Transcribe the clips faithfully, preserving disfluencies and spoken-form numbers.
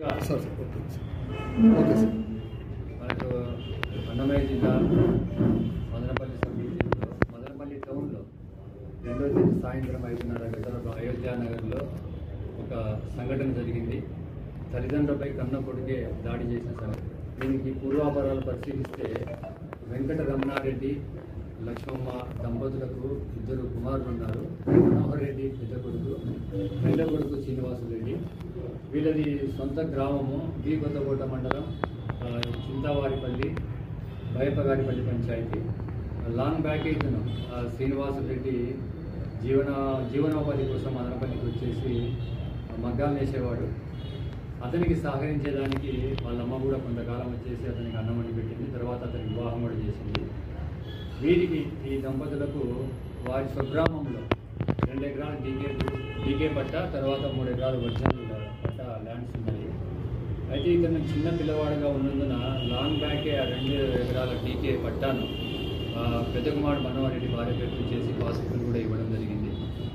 Sir okay sir. మనకు అన్నమయ్య జిల్లా Madanapalle sub డివిజన్లో మదనపల్లి టౌన్లో రెండో తేదీ సాయంత్రం ఐదున్నర గంటలకు అయోధ్య నగర్లో ఒక సంఘటన జరిగింది. తల్లిదండ్రులపై కన్న కొడుకే దాడి చేసిన సంఘటన. దీనికి పూర్వాపరాలు పరిశీలిస్తే వెంకట రమణారెడ్డి లక్ష్మమ్మ దంపతులకు ఇద్దరు కుమారులు ఉన్నారు. మనోహర్ రెడ్డి పెద్ద కొడుకు, రెండో కొడుకు శ్రీనివాసురెడ్డి. వీళ్ళది సొంత గ్రామము బి కొత్తకోట మండలం చింతావారిపల్లి బయపగారిపల్లి పంచాయతీ. లాంగ్ బ్యాక్ ఇతను శ్రీనివాసురెడ్డి జీవన జీవనోపాధి కోసం మదనపల్లికి వచ్చేసి మగ్గాలు వేసేవాడు. అతనికి సహకరించేదానికి వాళ్ళమ్మ కూడా కొంతకాలం వచ్చేసి అతనికి అన్నం వండి పెట్టింది. తర్వాత అతనికి వివాహం కూడా చేసింది. వీరికి ఈ దంపతులకు వారి స్వగ్రామంలో రెండు ఎకరాల డీకే డీకే పట్ట, తర్వాత మూడు ఎకరాల ఒరిజినల్ పట్ట ల్యాండ్స్ ఉన్నాయి. అయితే ఇతను చిన్న పిల్లవాడుగా ఉన్నందున లాంగ్ బ్యాకే ఆ రెండు ఎకరాల డీకే పట్టాను పెద్ద కుమారుడు మనోహర్ రెడ్డి భార్య పేరు చేసి పాస్బుక్ కూడా ఇవ్వడం జరిగింది.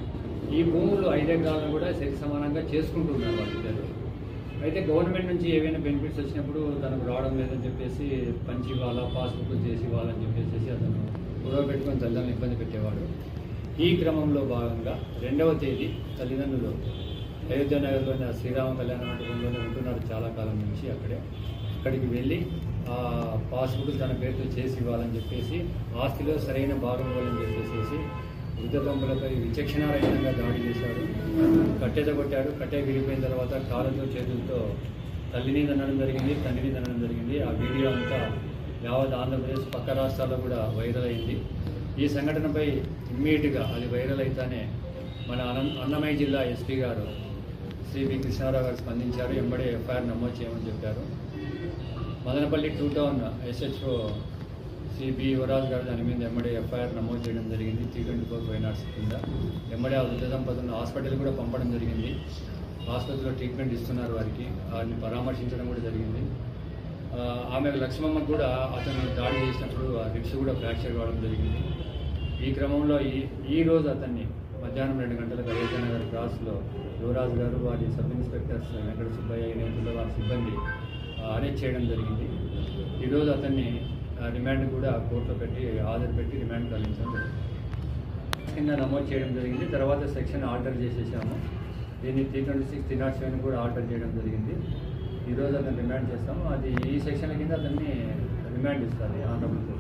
ఈ భూములు ఐదు ఎకరాలను కూడా సరి సమానంగా చేసుకుంటున్నారు వాళ్ళిద్దరు. అయితే గవర్నమెంట్ నుంచి ఏవైనా బెనిఫిట్స్ వచ్చినప్పుడు తనకు రావడం లేదని చెప్పేసి పంచి ఇవ్వాలా, పాస్బుక్ చేసి ఇవ్వాలని చెప్పేసి అతను గొడవ పెట్టుకొని తల్లిదండ్రులు ఇబ్బంది పెట్టేవాడు. ఈ క్రమంలో భాగంగా రెండవ తేదీ తల్లిదండ్రులు అయోధ్య నగర్లోని శ్రీరామ కళ్యాణ మండపంలోనే ఉంటున్నారు చాలా కాలం నుంచి. అక్కడే అక్కడికి వెళ్ళి ఆ పాస్బుక్ తన పేరుతో చేసి ఇవ్వాలని చెప్పేసి, ఆస్తిలో సరైన భాగం ఇవ్వాలని చెప్పేసి వృద్ధ దంపతులపై విచక్షణారహితంగా దాడి చేశాడు. కట్టెతో కొట్టాడు. కట్టె విరిగిపోయిన తర్వాత కాళ్ళతో చేతులతో తల్లిని తనడం జరిగింది, తండ్రిని తనడం జరిగింది. ఆ వీడియో అంతా యావత్ ఆంధ్రప్రదేశ్ పక్క రాష్ట్రాల్లో కూడా వైరల్ అయింది. ఈ సంఘటనపై ఇమ్మీడియట్గా అది వైరల్ అయితేనే మన అన్నమయ్య జిల్లా ఎస్పీ గారు శ్రీ వి కృష్ణారావు గారు స్పందించారు. ఎంబడే ఎఫ్ఐఆర్ నమోదు చేయమని చెప్పారు. Madanapalle two town SHO Shri B Yuvaraj గారు దాని మీద ఎంబడే ఎఫ్ఐఆర్ నమోదు చేయడం జరిగింది. త్రీ ట్వంటీ ఫోర్ ఫైవ్ నాట్స్ కింద ఎంబడే ఆ వృద్ధ దంపతులను హాస్పిటల్ కూడా పంపడం జరిగింది. ఆసుపత్రిలో ట్రీట్మెంట్ ఇస్తున్నారు. వారికి వారిని పరామర్శించడం కూడా జరిగింది. ఆమె లక్ష్మమ్మకు కూడా అతను దాడి చేసినప్పుడు ఆ రిప్స్ కూడా ఫ్రాక్చర్ కావడం జరిగింది. ఈ క్రమంలో ఈ ఈ రోజు అతన్ని మధ్యాహ్నం రెండు గంటలకు అయోధ్య నగర్ క్రాస్లో యువరాజు గారు, వారి సబ్ ఇన్స్పెక్టర్స్ వెంకట సుబ్బయ్య నేతృత్వంలో వారి సిబ్బంది అరెస్ట్ చేయడం జరిగింది. ఈరోజు అతన్ని రిమాండ్ కూడా కోర్టులో పెట్టి హాజరు పెట్టి రిమాండ్ తరలించడం జరిగింది. కింద నమోదు చేయడం జరిగింది. తర్వాత సెక్షన్ ఆర్డర్ చేసేసాము. దీన్ని త్రీ ట్వంటీ సిక్స్ త్రీ నాట్ సెవెన్ కూడా ఆర్డర్ చేయడం జరిగింది. ఈరోజు అతను రిమాండ్ చేస్తాము. అది ఈ సెక్షన్ల కింద అతన్ని రిమాండ్ ఇస్తారు ఆంధ్రప్రదేశ్.